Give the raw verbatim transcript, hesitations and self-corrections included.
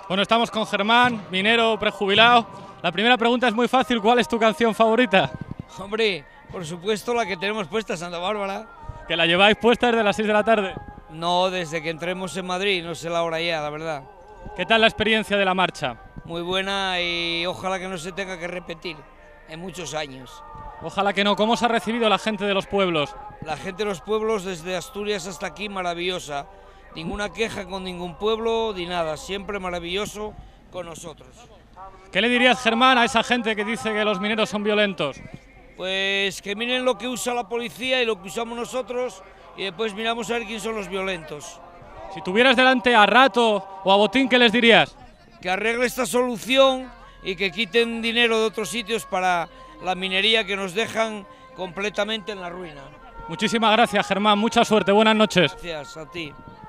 Bueno, estamos con Germán, minero prejubilado. La primera pregunta es muy fácil, ¿cuál es tu canción favorita? Hombre, por supuesto la que tenemos puesta, Santa Bárbara. Que la lleváis puesta desde las seis de la tarde. No, desde que entremos en Madrid, no sé la hora ya, la verdad. ¿Qué tal la experiencia de la marcha? Muy buena y ojalá que no se tenga que repetir en muchos años. Ojalá que no. ¿Cómo os ha recibido la gente de los pueblos? La gente de los pueblos, desde Asturias hasta aquí, maravillosa. Ninguna queja con ningún pueblo ni nada, siempre maravilloso con nosotros. ¿Qué le dirías, Germán, a esa gente que dice que los mineros son violentos? Pues que miren lo que usa la policía y lo que usamos nosotros y después miramos a ver quién son los violentos. Si tuvieras delante a Rato o a Botín, ¿qué les dirías? Que arregle esta solución y que quiten dinero de otros sitios para la minería que nos dejan completamente en la ruina. Muchísimas gracias, Germán. Mucha suerte. Buenas noches. Gracias a ti.